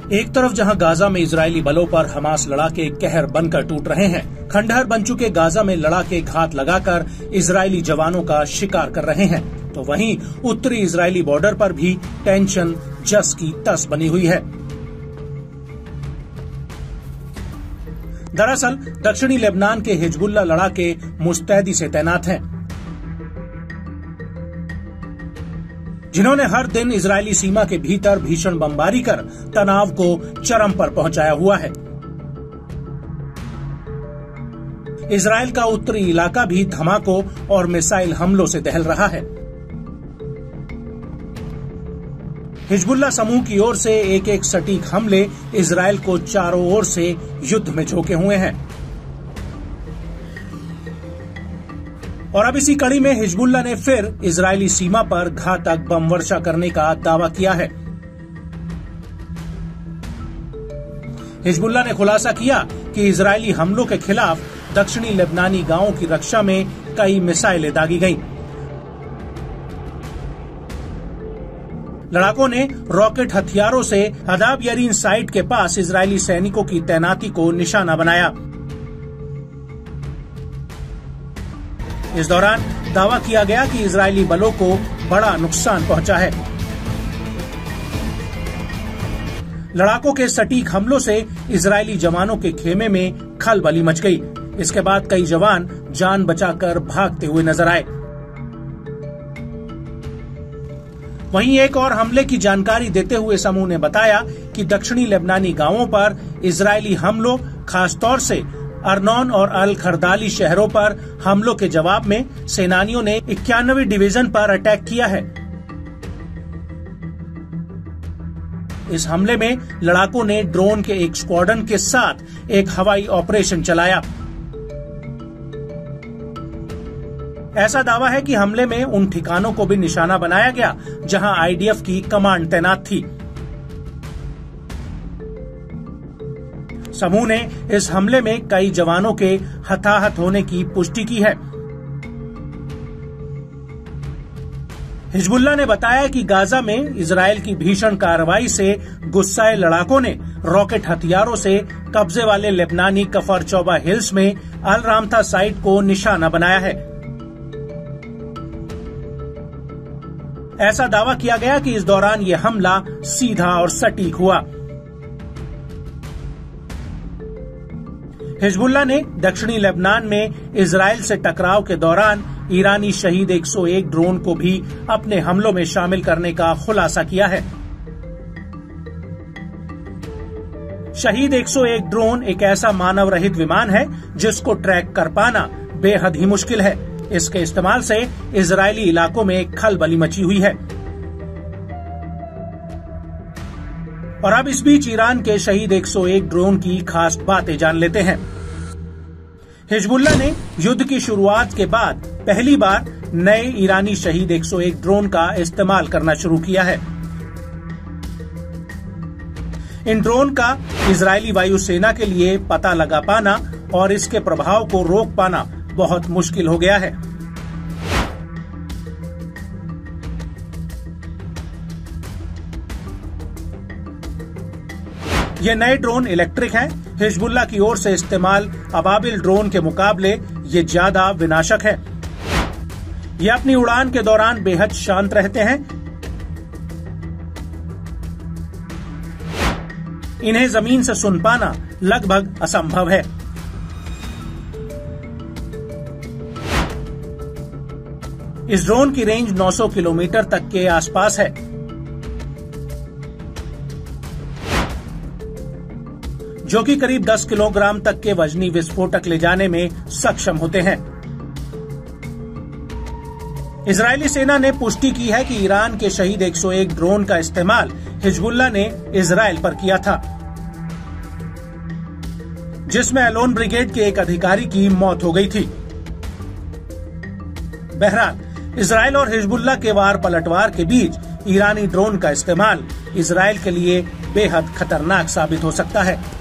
एक तरफ जहां गाजा में इजरायली बलों पर हमास लड़ाके कहर बनकर टूट रहे हैं, खंडहर बन चुके गाजा में लड़ाके घात लगाकर इजरायली जवानों का शिकार कर रहे हैं, तो वहीं उत्तरी इजरायली बॉर्डर पर भी टेंशन जस की तस बनी हुई है। दरअसल दक्षिणी लेबनान के हिजबुल्लाह लड़ाके मुस्तैदी से तैनात हैं, जिन्होंने हर दिन इजरायली सीमा के भीतर भीषण बमबारी कर तनाव को चरम पर पहुंचाया हुआ है। इजरायल का उत्तरी इलाका भी धमाकों और मिसाइल हमलों से दहल रहा है। हिजबुल्लाह समूह की ओर से एक एक सटीक हमले इजरायल को चारों ओर से युद्ध में झोंके हुए हैं। और अब इसी कड़ी में हिजबुल्लाह ने फिर इजरायली सीमा पर घातक बम वर्षा करने का दावा किया है। हिजबुल्लाह ने खुलासा किया कि इजरायली हमलों के खिलाफ दक्षिणी लेबनानी गांवों की रक्षा में कई मिसाइलें दागी गईं। लड़ाकों ने रॉकेट हथियारों से हदाब यरीन साइट के पास इजरायली सैनिकों की तैनाती को निशाना बनाया। इस दौरान दावा किया गया कि इजरायली बलों को बड़ा नुकसान पहुंचा है। लड़ाकों के सटीक हमलों से इजरायली जवानों के खेमे में खलबली मच गई। इसके बाद कई जवान जान बचाकर भागते हुए नजर आए। वहीं एक और हमले की जानकारी देते हुए समूह ने बताया कि दक्षिणी लेबनानी गांवों पर इजरायली हमलों, खासतौर से अर्नोन और अल खरदाली शहरों पर हमलों के जवाब में सेनानियों ने 91वीं डिवीजन पर अटैक किया है। इस हमले में लड़ाकों ने ड्रोन के एक स्क्वाड्रन के साथ एक हवाई ऑपरेशन चलाया। ऐसा दावा है कि हमले में उन ठिकानों को भी निशाना बनाया गया जहां आईडीएफ की कमांड तैनात थी। समूह ने इस हमले में कई जवानों के हताहत होने की पुष्टि की है। हिजबुल्लाह ने बताया कि गाजा में इजरायल की भीषण कार्रवाई से गुस्साए लड़ाकों ने रॉकेट हथियारों से कब्जे वाले लेबनानी कफर चौबा हिल्स में अल रामथा साइट को निशाना बनाया है। ऐसा दावा किया गया कि इस दौरान यह हमला सीधा और सटीक हुआ। हिजबुल्लाह ने दक्षिणी लेबनान में इजरायल से टकराव के दौरान ईरानी शहीद 101 ड्रोन को भी अपने हमलों में शामिल करने का खुलासा किया है। शहीद 101 ड्रोन एक ऐसा मानव रहित विमान है जिसको ट्रैक कर पाना बेहद ही मुश्किल है। इसके इस्तेमाल से इजरायली इलाकों में खलबली मची हुई है। और अब इस बीच ईरान के शहीद 101 ड्रोन की खास बातें जान लेते हैं। हिजबुल्लाह ने युद्ध की शुरुआत के बाद पहली बार नए ईरानी शहीद 101 ड्रोन का इस्तेमाल करना शुरू किया है। इन ड्रोन का इजरायली वायुसेना के लिए पता लगा पाना और इसके प्रभाव को रोक पाना बहुत मुश्किल हो गया है। ये नए ड्रोन इलेक्ट्रिक हैं। हिजबुल्लाह की ओर से इस्तेमाल अबाबिल ड्रोन के मुकाबले ये ज्यादा विनाशक है। ये अपनी उड़ान के दौरान बेहद शांत रहते हैं। इन्हें जमीन से सुन पाना लगभग असंभव है। इस ड्रोन की रेंज 900 किलोमीटर तक के आसपास है। जो कि करीब 10 किलोग्राम तक के वजनी विस्फोटक ले जाने में सक्षम होते हैं। इजरायली सेना ने पुष्टि की है कि ईरान के शहीद 101 ड्रोन का इस्तेमाल हिजबुल्लाह ने इजरायल पर किया था, जिसमें एलोन ब्रिगेड के एक अधिकारी की मौत हो गई थी। बहरहाल इजरायल और हिजबुल्लाह के वार पलटवार के बीच ईरानी ड्रोन का इस्तेमाल इजरायल के लिए बेहद खतरनाक साबित हो सकता है।